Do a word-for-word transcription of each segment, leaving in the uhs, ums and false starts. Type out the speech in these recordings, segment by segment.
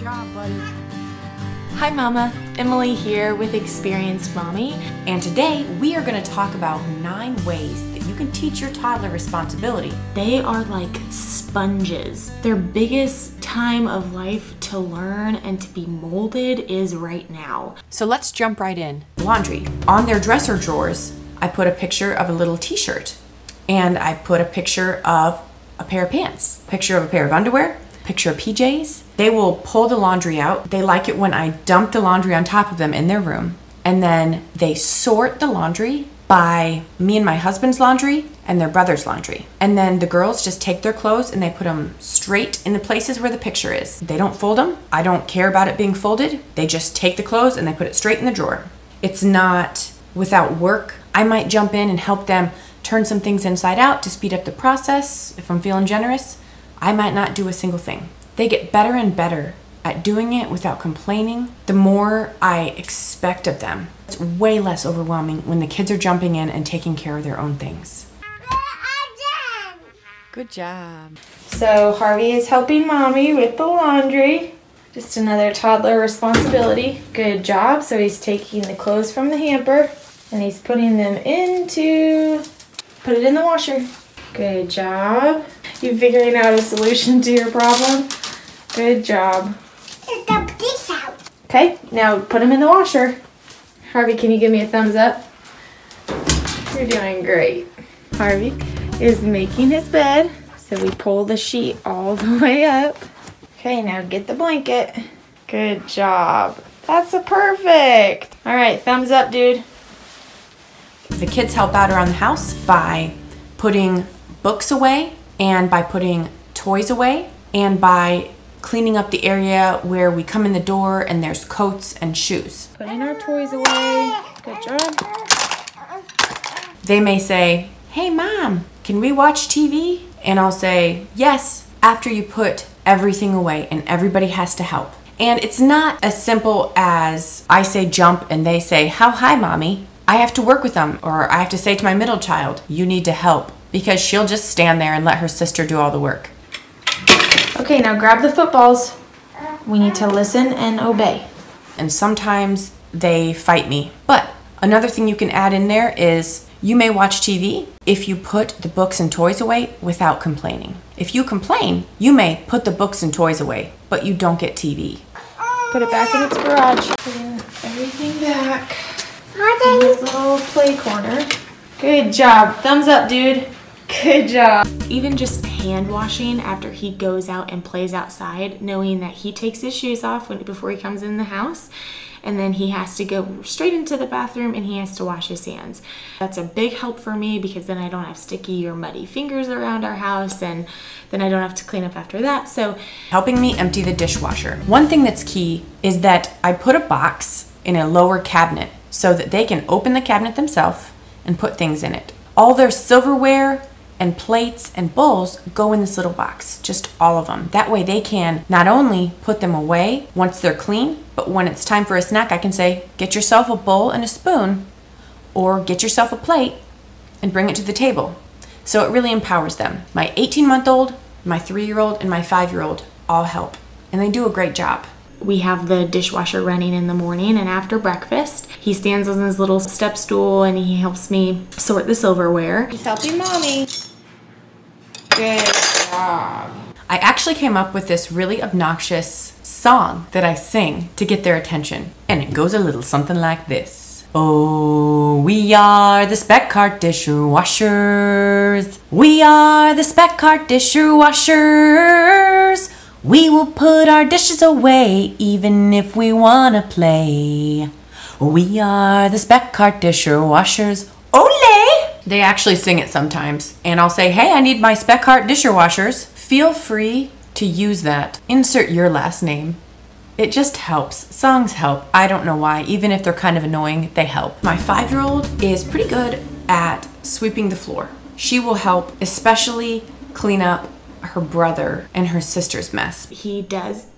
job, buddy. Hi Mama, Emily here with Experienced Mommy. And today we are going to talk about nine ways that you can teach your toddler responsibility. They are like sponges. Their biggest time of life to learn and to be molded is right now. So let's jump right in. Laundry. On their dresser drawers, I put a picture of a little t-shirt, and I put a picture of a pair of pants, a picture of a pair of underwear, a picture of P Js. They will pull the laundry out. They like it when I dump the laundry on top of them in their room, and then they sort the laundry by me and my husband's laundry and their brother's laundry. And then the girls just take their clothes and they put them straight in the places where the picture is. They don't fold them. I don't care about it being folded. They just take the clothes and they put it straight in the drawer. It's not without work. I might jump in and help them turn some things inside out to speed up the process. If I'm feeling generous, I might not do a single thing. They get better and better at doing it without complaining. The more I expect of them, it's way less overwhelming when the kids are jumping in and taking care of their own things. Good job. So Harvey is helping Mommy with the laundry. Just another toddler responsibility. Good job. So he's taking the clothes from the hamper and he's putting them into, put it in the washer. Good job. You figuring out a solution to your problem? Good job. Okay, now put them in the washer. Harvey, can you give me a thumbs up? You're doing great. Harvey is making his bed, so we pull the sheet all the way up. Okay, now get the blanket. Good job. That's a perfect. All right, thumbs up, dude. The kids help out around the house by putting books away, and by putting toys away, and by cleaning up the area where we come in the door and there's coats and shoes. Putting our toys away. Good job. They may say, "Hey Mom, can we watch T V?" And I'll say, "Yes," after you put everything away, and everybody has to help. And it's not as simple as I say jump and they say, "How high, Mommy?" I have to work with them, or I have to say to my middle child, "You need to help," because she'll just stand there and let her sister do all the work. Okay, now grab the footballs. We need to listen and obey. And sometimes they fight me. But another thing you can add in there is you may watch T V if you put the books and toys away without complaining. If you complain, you may put the books and toys away, but you don't get T V. Put it back in its garage. Putting everything back in this little play corner. Good job. Thumbs up, dude. Good job. Even just hand washing after he goes out and plays outside, knowing that he takes his shoes off when, before he comes in the house, and then he has to go straight into the bathroom and he has to wash his hands. That's a big help for me because then I don't have sticky or muddy fingers around our house, and then I don't have to clean up after that. So helping me empty the dishwasher. One thing that's key is that I put a box in a lower cabinet so that they can open the cabinet themselves and put things in it. All their silverware and plates and bowls go in this little box, just all of them. That way they can not only put them away once they're clean, but when it's time for a snack, I can say, "Get yourself a bowl and a spoon," or "Get yourself a plate and bring it to the table." So it really empowers them. My eighteen month old, my three year old, and my five year old all help, and they do a great job. We have the dishwasher running in the morning, and after breakfast, he stands on his little step stool and he helps me sort the silverware. He's helping Mommy. Good job. I actually came up with this really obnoxious song that I sing to get their attention. And it goes a little something like this. Oh, we are the Speck Cart Dishwashers. We are the Speck Cart Dishwashers. We will put our dishes away even if we wanna play. We are the Speck Cart Dishwashers. Ole! They actually sing it sometimes, and I'll say, "Hey, I need my Speck Cart Dishwashers." Feel free to use that. Insert your last name. It just helps. Songs help. I don't know why. Even if they're kind of annoying, they help. My five-year-old is pretty good at sweeping the floor. She will help, especially clean up her brother and her sister's mess. He does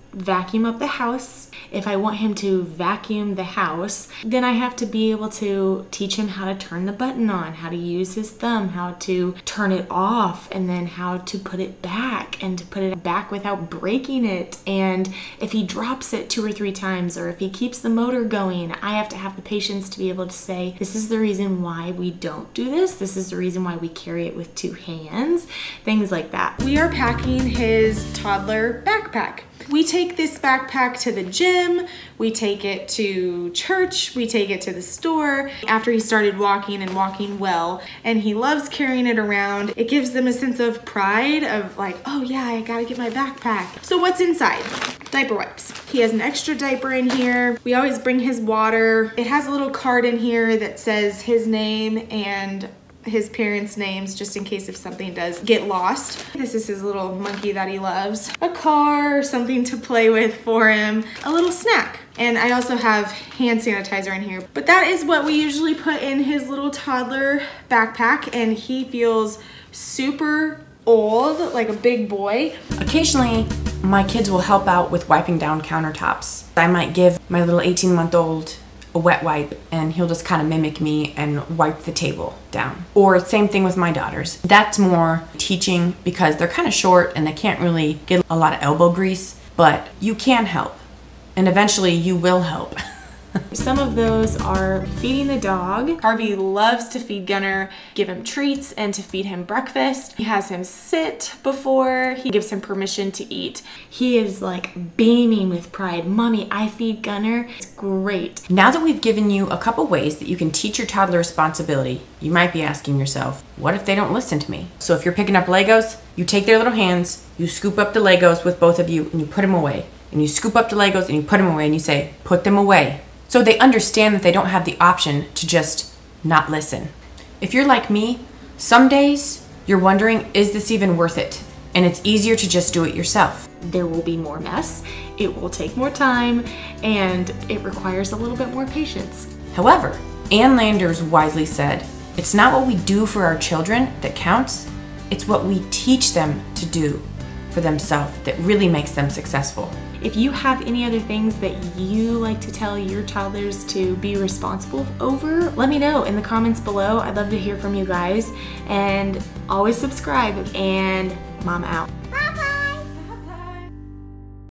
vacuum up the house, if I want him to vacuum the house, then I have to be able to teach him how to turn the button on, how to use his thumb, how to turn it off, and then how to put it back and to put it back without breaking it. And if he drops it two or three times, or if he keeps the motor going, I have to have the patience to be able to say, this is the reason why we don't do this. This is the reason why we carry it with two hands, things like that. We are packing his toddler backpack. We take this backpack to the gym, we take it to church, we take it to the store. After he started walking and walking well, and he loves carrying it around, it gives them a sense of pride of like, oh yeah, I gotta get my backpack. So what's inside? Diaper wipes. He has an extra diaper in here. We always bring his water. It has a little card in here that says his name and his parents' names, just in case if something does get lost. This is his little monkey that he loves. A car, something to play with for him, a little snack. And I also have hand sanitizer in here. But that is what we usually put in his little toddler backpack, and he feels super old, like a big boy. Occasionally, my kids will help out with wiping down countertops. I might give my little eighteen month old a wet wipe and he'll just kind of mimic me and wipe the table down. Or same thing with my daughters. That's more teaching because they're kind of short and they can't really get a lot of elbow grease, but you can help and eventually you will help. Some of those are feeding the dog. Harvey loves to feed Gunner, give him treats and to feed him breakfast. He has him sit before he gives him permission to eat. He is like beaming with pride. Mommy, I feed Gunner. It's great. Now that we've given you a couple ways that you can teach your toddler responsibility, you might be asking yourself, what if they don't listen to me? So if you're picking up Legos, you take their little hands, you scoop up the Legos with both of you and you put them away. And you scoop up the Legos and you put them away and you say, put them away. So they understand that they don't have the option to just not listen. If you're like me, some days you're wondering, is this even worth it? And it's easier to just do it yourself. There will be more mess, it will take more time, and it requires a little bit more patience. However, Ann Landers wisely said, it's not what we do for our children that counts, it's what we teach them to do for themselves that really makes them successful. If you have any other things that you like to tell your toddlers to be responsible over, let me know in the comments below. I'd love to hear from you guys. And always subscribe, and Mom out.